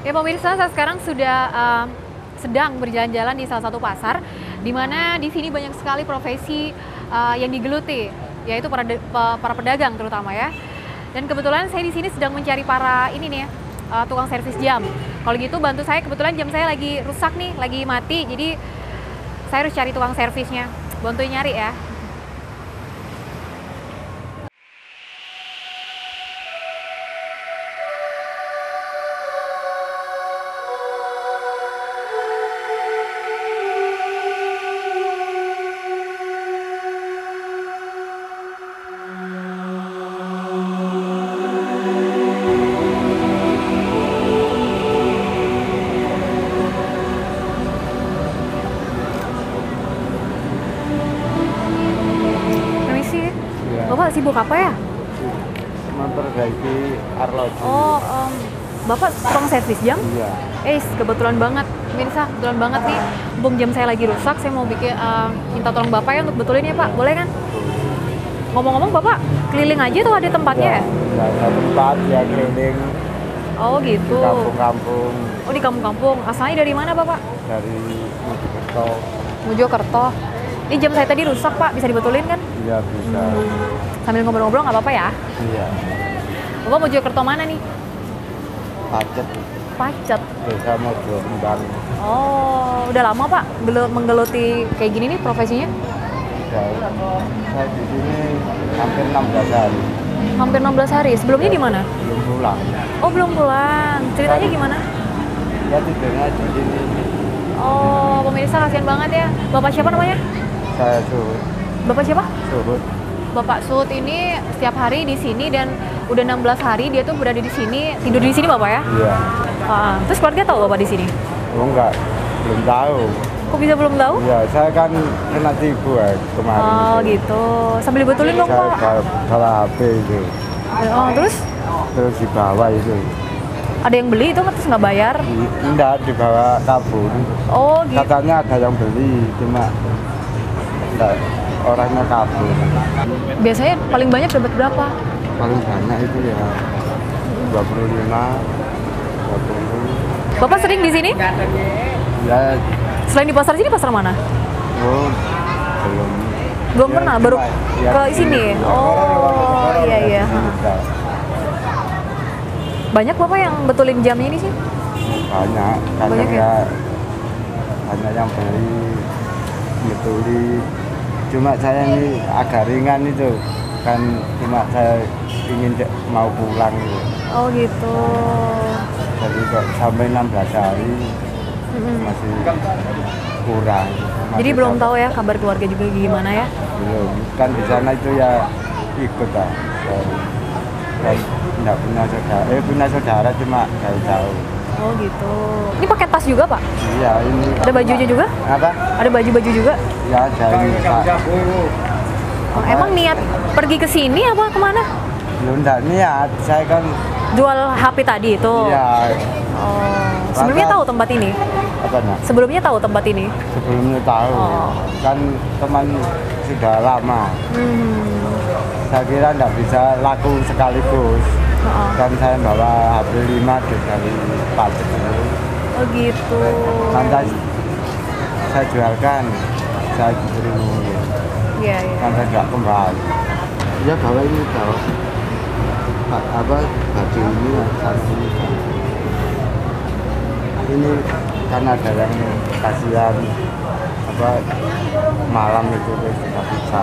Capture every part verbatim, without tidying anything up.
Ya pemirsa, saya sekarang sudah uh, sedang berjalan-jalan di salah satu pasar, di mana di sini banyak sekali profesi uh, yang digeluti, yaitu para para pedagang terutama ya. Dan kebetulan saya di sini sedang mencari para ini nih, uh, tukang servis jam. Kalau gitu bantu saya, kebetulan jam saya lagi rusak nih, lagi mati, jadi saya harus cari tukang servisnya. Bantuin nyari ya. Bapak sibuk apa ya? Memperbaiki arloji. Oh, um, Bapak tukang servis jam? Iya. Eh, kebetulan banget, pemirsa, kebetulan banget nih. Mumpung jam saya lagi rusak, saya mau bikin uh, minta tolong Bapak ya untuk betulin ya Pak, boleh kan? Ngomong-ngomong Bapak, keliling aja tuh ada tempatnya ya? Ya, ada tempat ya keliling. Oh gitu. Di kampung-kampung. Oh di kampung-kampung. Asalnya dari mana Bapak? Dari Mojokerto. Mojokerto. Ini jam saya tadi rusak Pak, bisa dibetulin kan? Iya bisa. Hmm. Sambil ngobrol-ngobrol nggak apa-apa ya? Iya. Bapak Mojokerto mana nih? Pacet. Pacet. Desa Mojo Kembang. Oh, udah lama Pak gelu- menggeluti kayak gini nih profesinya? Udah. Saya di sini hampir enam belas hari. Hampir enam belas hari. Sebelumnya di mana? Belum pulang. Oh, belum pulang. Ceritanya gimana? Ya tidurnya di sini. Oh, pemirsa kasihan banget ya. Bapak siapa namanya? Saya Suhut. Bapak siapa? Suhut. Bapak Suhut ini setiap hari di sini dan udah enam belas hari dia tuh berada di sini, tidur di sini Bapak ya? Iya. Ah, terus keluarga tahu Bapak di sini? Oh enggak, belum tahu. Kok bisa belum tahu? Iya, saya kan kena tipu ya kemarin. Oh itu. gitu. Sambil dibetulin dong Saya Pak. bawa, bawa H P itu, Oh, terus terus dibawa itu. ada yang beli itu terus nggak bayar? Di- Enggak, dibawa kabur. Oh gitu. Katanya ada yang beli, cuma enggak, orangnya kabur. Biasanya paling banyak dapat berapa? Paling banyak itu ya dua puluh lima, dua puluh. Bapak sering di sini? Ya, Selain di pasar sini, pasar mana? oh, belum. Belum Ya, pernah, cuma- baru ya, ke sini. Oh iya iya. Bisa. Banyak Bapak yang betulin jamnya ini sih? Banyak, kadang Banyak ya? ya banyak yang beli, betuli. Cuma saya ini agak ringan itu, kan cuma saya ingin de- mau pulang gitu. Oh gitu. Jadi kok sampai enam belas hari Mm-mm. masih kurang. Masih Jadi belum dapat- tahu ya kabar keluarga juga gimana ya? Belum, kan di sana itu ya ikut lah. Dan, dan nggak punya saudara, eh punya saudara cuma jauh-jauh. Oh gitu. Ini pakai tas juga Pak? Iya ini. Ada bajunya juga? Apa? Ada baju-baju juga? Ya dari Pak. Oh, emang niat pergi ke sini apa kemana? Belum enggak niat, saya kan Jual H P tadi itu? iya Oh. Sebelumnya tahu tempat ini? apa nak? Sebelumnya tahu tempat ini? Sebelumnya tahu, Oh. kan teman sudah lama. Hmm. Saya kira enggak bisa laku sekaligus. Oh, Kan saya bawa H P lima dari pajak itu. oh gitu. Lantas saya jualkan, saya diberi Iya iya. kan saya nggak kembali. Ya bawa ini tahu. Pak apa baju ini satu ini kan ada yang kasihan apa malam itu sudah bisa.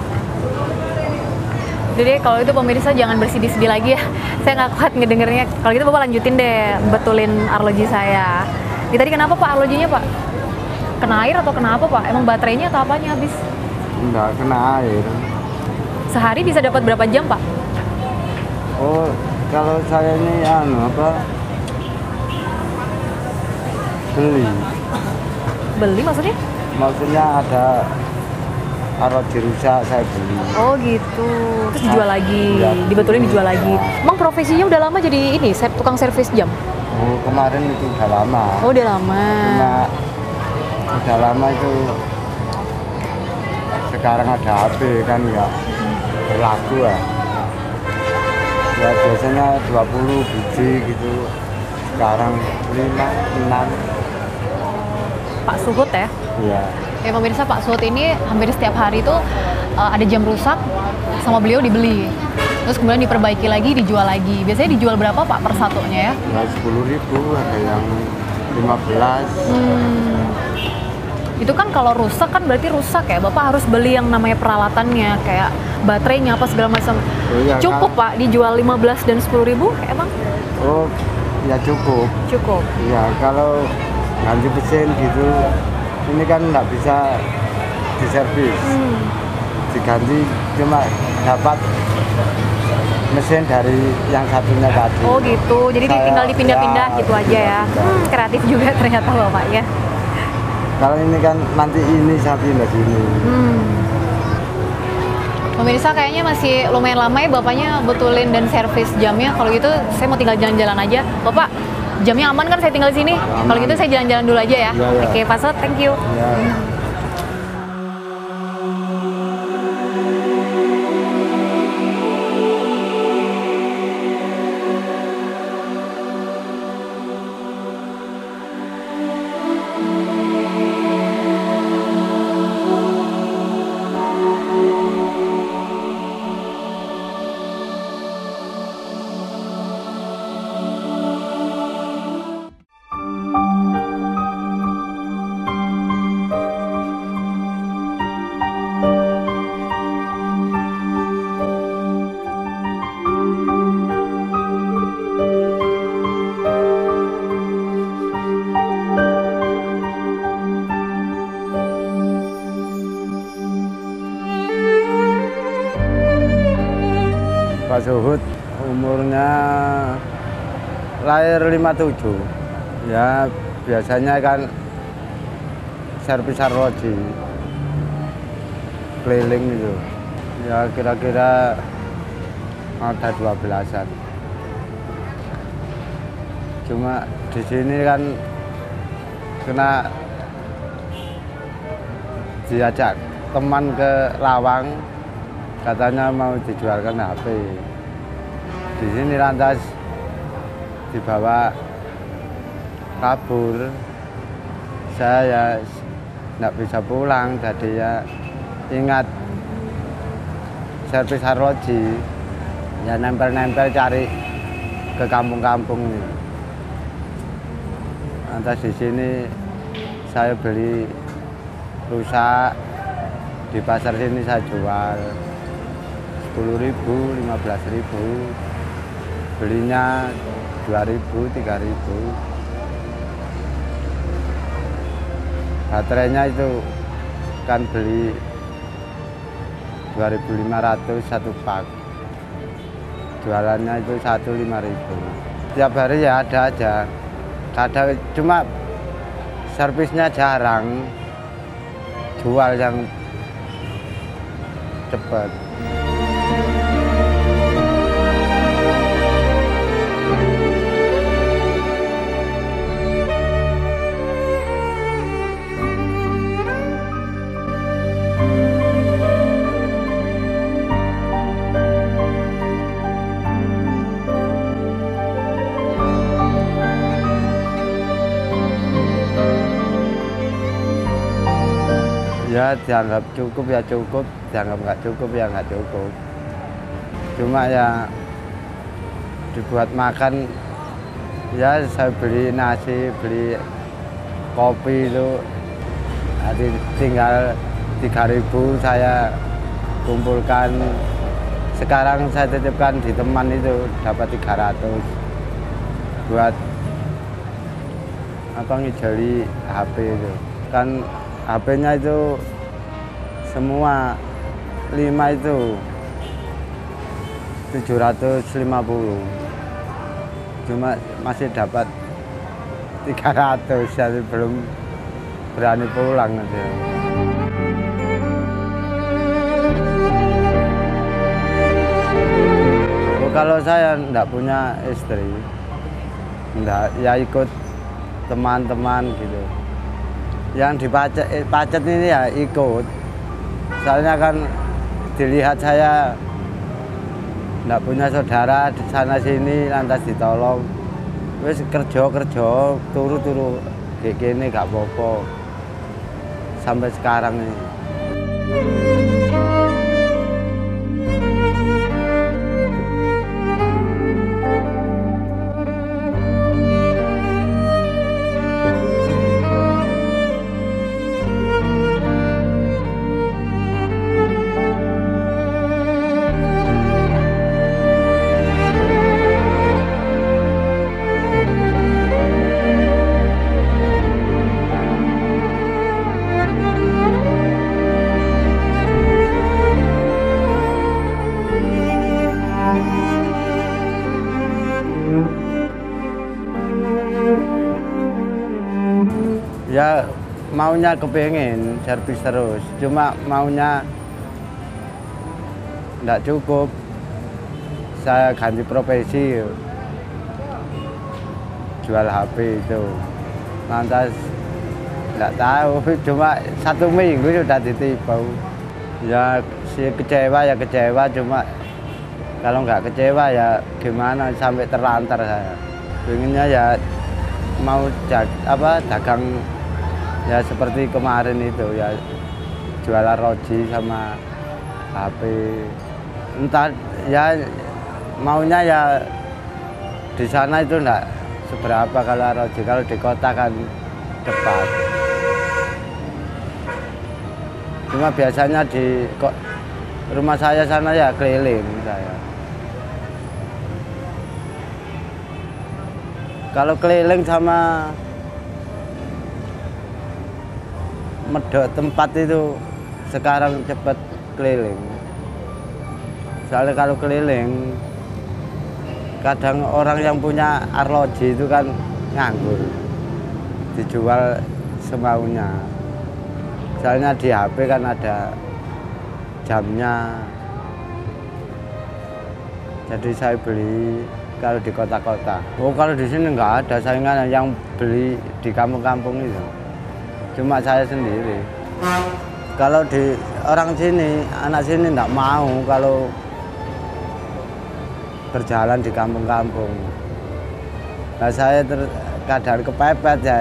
Jadi kalau itu pemirsa jangan bersedih-sedih lagi ya. Saya nggak kuat ngedengernya. Kalau gitu Bapak lanjutin deh betulin arloji saya. Jadi tadi kenapa Pak arlojinya Pak? Kena air atau kenapa Pak? Emang baterainya atau apanya habis? Enggak kena air. Sehari bisa dapat berapa jam Pak? Oh kalau saya ini anu apa beli, Beli maksudnya? maksudnya ada arloji rusak saya beli. Oh gitu. Terus dijual lagi, Iya. dibetulin dijual lagi. Emang profesinya udah lama jadi ini, set tukang servis jam? Oh kemarin itu udah lama. Oh udah lama. Cuma udah lama itu sekarang ada H P kan nggak berlaku ya. Ya biasanya dua puluh biji gitu sekarang lima enam. Pak Suhut ya? Iya. Ya pemirsa, Pak Suhut ini hampir setiap hari itu uh, ada jam rusak sama beliau dibeli. Terus kemudian diperbaiki lagi, dijual lagi. Biasanya dijual berapa Pak per satunya ya? Ya sepuluh ribu, ada yang lima belas. Hmm. Itu kan kalau rusak kan berarti rusak ya. Bapak harus beli yang namanya peralatannya, kayak baterainya apa segala macam. Oh, iya, cukup kan? Pak dijual lima belas dan sepuluh ribu emang? Oh, ya cukup. Cukup. Ya kalau ganti mesin gitu, ini kan nggak bisa diservis. Hmm. Diganti cuma dapat mesin dari yang satunya tadi. Oh gitu, jadi Saya, tinggal dipindah-pindah ya, gitu aja ya. Hmm, kreatif juga ternyata Bapak ya. Kalau ini kan nanti ini saya pindah sini. Hmm. Pemirsa kayaknya masih lumayan lama ya Bapaknya betulin dan servis jamnya. Kalau gitu saya mau tinggal jalan-jalan aja. Bapak, jamnya aman kan saya tinggal di sini? Kalau gitu saya jalan-jalan dulu aja ya. Ya, ya. Oke, Pak Suhut, thank you. Ya. Pak Suhut umurnya lahir lima tujuh. Ya biasanya kan servis arloji keliling itu. Ya kira-kira ada dua belasan. Cuma di sini kan kena diajak teman ke Lawang, katanya mau dijualkan H P. Di sini lantas dibawa kabur. Saya ya nggak bisa pulang, jadi ya ingat servis arloji, ya nempel-nempel cari ke kampung-kampung ini. Lantas di sini saya beli rusak, di pasar sini saya jual sepuluh ribu, lima belas ribu, belinya dua ribu, tiga ribu. Baterainya itu kan beli dua ribu lima ratus satu pak, jualannya itu satu lima ribu. Tiap hari ya ada aja, kadang cuma servisnya jarang, jual yang cepat. Ya dianggap cukup ya cukup, dianggap nggak cukup ya nggak cukup. Cuma ya dibuat makan, ya saya beli nasi, beli kopi itu, jadi tinggal tiga ribu saya kumpulkan. Sekarang saya titipkan di teman itu dapat tiga ratus buat apa ngijoli H P itu. Kan H P-nya itu semua lima itu tujuh ratus lima puluh, cuma masih dapat tiga ratus, jadi belum berani pulang aja. Oh, kalau saya enggak punya istri, enggak, ya ikut teman-teman gitu. Yang dipacet eh, pacet ini ya ikut, soalnya kan dilihat saya nggak punya saudara di sana sini, lantas ditolong Wis kerja-kerja, turu-turu kayak gini gak apa-apa. Sampai sekarang ini. Ya maunya kepengen servis terus, cuma maunya enggak cukup. Saya ganti profesi, jual H P itu. Lantas enggak tahu, cuma satu minggu sudah ditipu. Ya si kecewa ya kecewa, cuma kalau nggak kecewa ya gimana, sampai terlantar saya. Pengennya ya mau jag, apa dagang ya seperti kemarin itu ya, jualan roti sama H P. Entah ya maunya ya di sana itu enggak seberapa kalau roti, kalau di kota kan cepat. Cuma biasanya di kok rumah saya sana ya keliling saya. Kalau keliling sama medok tempat itu sekarang cepat keliling. Soalnya kalau keliling, kadang orang yang punya arloji itu kan nganggur, dijual semaunya. Soalnya di H P kan ada jamnya. Jadi saya beli kalau di kota-kota. Oh, kalau di sini nggak ada saingan yang beli di kampung-kampung itu. Cuma saya sendiri. Kalau di orang sini, anak sini enggak mau kalau berjalan di kampung-kampung. Nah, saya terkadang kepepet ya.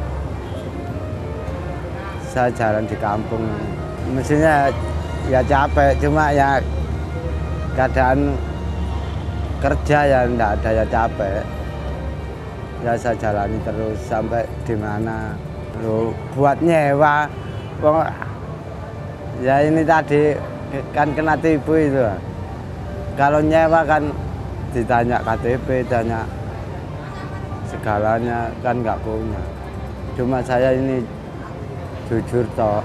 Saya jalan di kampung. Mestinya ya capek, cuma ya keadaan kerja ya enggak ada ya capek. Ya saya jalani terus sampai di mana. Loh, buat nyewa, ya ini tadi kan kena tipu itu. Kalau nyewa kan ditanya K T P, tanya segalanya, kan nggak punya. Cuma saya ini jujur toh,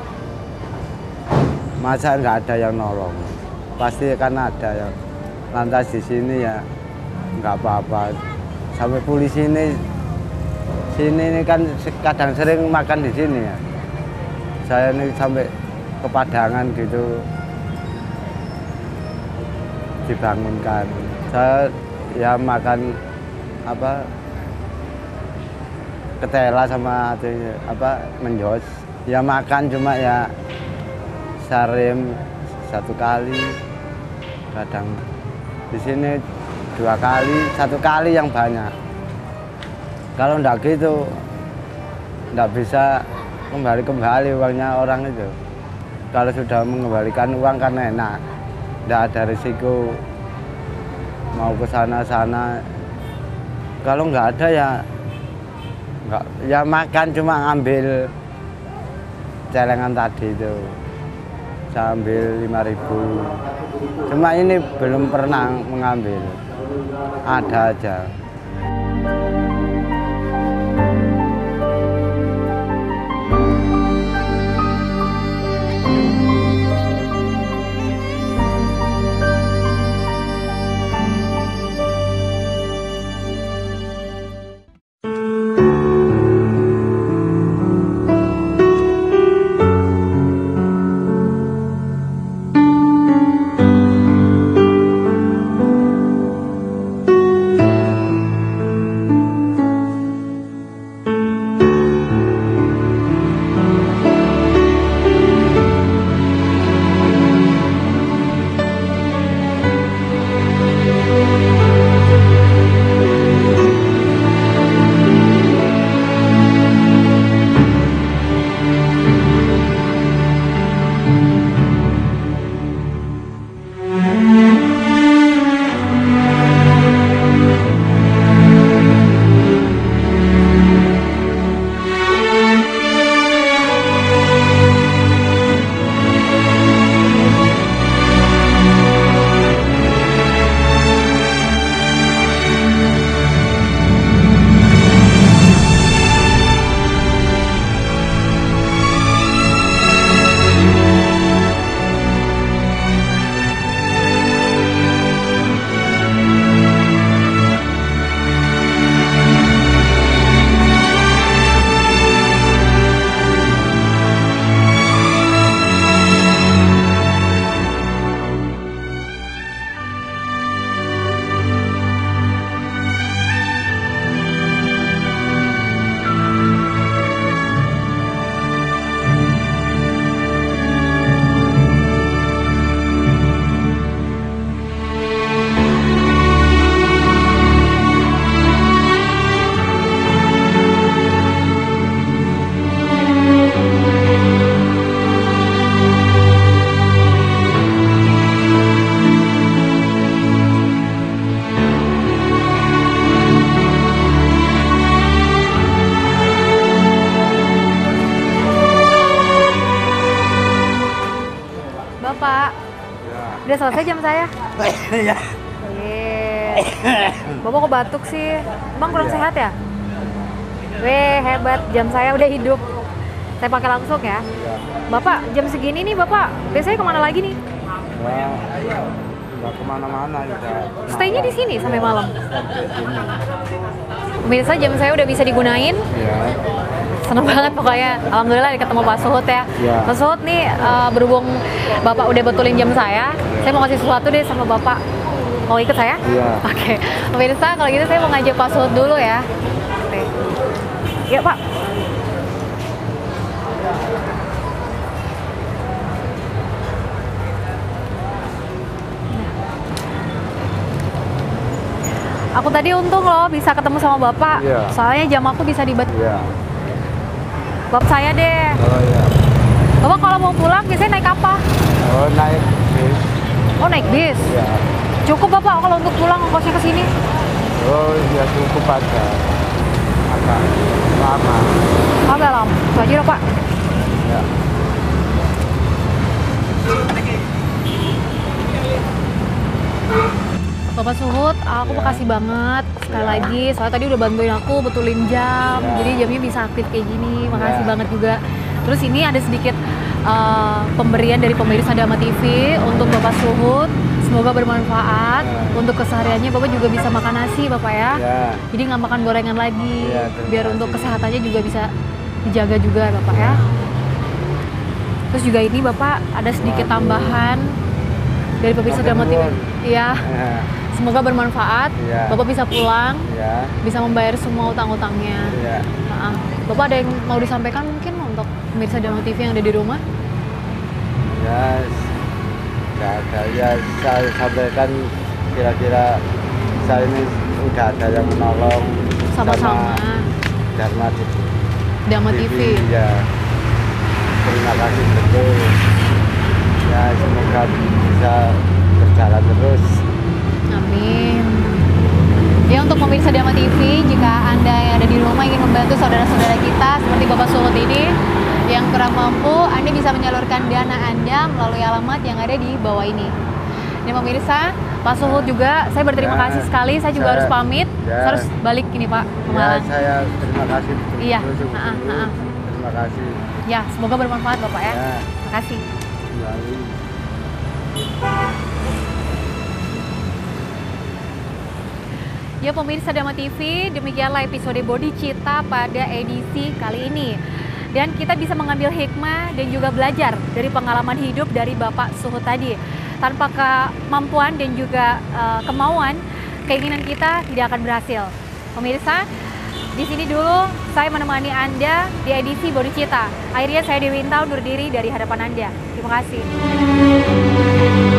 masa nggak ada yang nolong, pasti kan ada yang. Lantas di sini ya nggak apa-apa, sampai polisi ini sini ini kan kadang sering makan di sini ya. Saya ini sampai ke Padangan gitu dibangunkan. Saya ya makan apa ketela sama apa menjos. Ya makan cuma ya sarim satu kali, kadang di sini dua kali, satu kali yang banyak. Kalau enggak gitu, enggak bisa kembali-kembali uangnya orang itu. Kalau sudah mengembalikan uang kan enak, enggak ada risiko mau ke sana-sana. Kalau enggak ada ya, enggak, ya makan cuma ngambil celengan tadi itu. Saya ambil lima ribu. Cuma ini belum pernah mengambil, ada aja. Udah selesai jam saya? Iya. Wih. Bapak kok batuk sih? Emang kurang Iya. sehat ya? Weh, hebat. Jam saya udah hidup. Saya pakai langsung ya. Iya. Bapak, jam segini nih Bapak, biasanya kemana lagi nih? Wah, nggak kemana-mana udah. Stay-nya di sini sampai malam? Sampai sini. Pemirsa, jam saya udah bisa digunain. Iya. Seneng banget pokoknya. Alhamdulillah ketemu Pak Suhut ya. Ya. Pak Suhut nih, uh, berhubung Bapak udah betulin jam saya, saya mau kasih sesuatu deh sama Bapak. Mau ikut saya? Iya. Oke. Pemirsa, kalau gitu saya mau ngajak Pak Suhut dulu ya. Oke. Yuk Pak. Aku tadi untung loh bisa ketemu sama Bapak. Iya. Soalnya jam aku bisa dibet. Iya. Bapak saya deh. Oh iya. Bapak kalau mau pulang biasanya naik apa? Oh naik bis. Oh naik bis. Iya. Cukup Bapak kalau untuk pulang ongkosnya ke sini? Oh ya cukup aja. Agak lama. Agak lama. Itu aja dong Pak. Ya. Bapak Suhut, aku Ya. makasih banget sekali Ya. lagi. Soalnya tadi udah bantuin aku betulin jam, Ya. jadi jamnya bisa aktif kayak gini. Makasih Ya. banget juga. Terus ini ada sedikit uh, pemberian dari pemirsa Dama T V untuk Bapak Suhut. Semoga bermanfaat. Ya. Untuk kesehariannya Bapak juga bisa makan nasi Bapak ya. Ya. Jadi nggak makan gorengan lagi. Ya, terima Biar kasih. untuk kesehatannya juga bisa dijaga juga Bapak ya. Terus juga ini Bapak ada sedikit Waduh. tambahan dari pemirsa Matur Dama T V. nuwun. Iya. Ya. Semoga bermanfaat. Iya. Bapak bisa pulang, Ya. bisa membayar semua utang-utangnya. Ya. Nah, Bapak ada yang mau disampaikan mungkin untuk pemirsa Dama T V yang ada di rumah? Ya. Nggak ada. Ya saya sampaikan kira-kira saya ini udah ada yang menolong Sama-sama. Dharma Dama T V. Ya. Terima kasih betul. Ya semoga bisa berjalan terus. Amin. Ya untuk pemirsa Dama T V, jika Anda yang ada di rumah ingin membantu saudara-saudara kita seperti Bapak Suhut ini yang kurang mampu, Anda bisa menyalurkan dana Anda melalui alamat yang ada di bawah ini. Ini pemirsa, Pak Suhut juga, saya berterima Ya, kasih sekali. Saya juga saya- harus pamit. ya. Saya harus balik ini Pak ke Ya Malang. saya terima kasih betul. Iya, betul, ha-ha, betul. ha-ha. Terima kasih. Ya, semoga bermanfaat Bapak ya. Ya. Terima kasih. Kembali. Ya pemirsa Dama T V, demikianlah episode Bodi Cita pada edisi kali ini. Dan kita bisa mengambil hikmah dan juga belajar dari pengalaman hidup dari Bapak Suhut tadi. Tanpa kemampuan dan juga uh, kemauan, keinginan kita tidak akan berhasil. Pemirsa, di sini dulu saya menemani Anda di edisi Bodi Cita. Akhirnya saya Dewi Inta undur diri dari hadapan Anda. Terima kasih.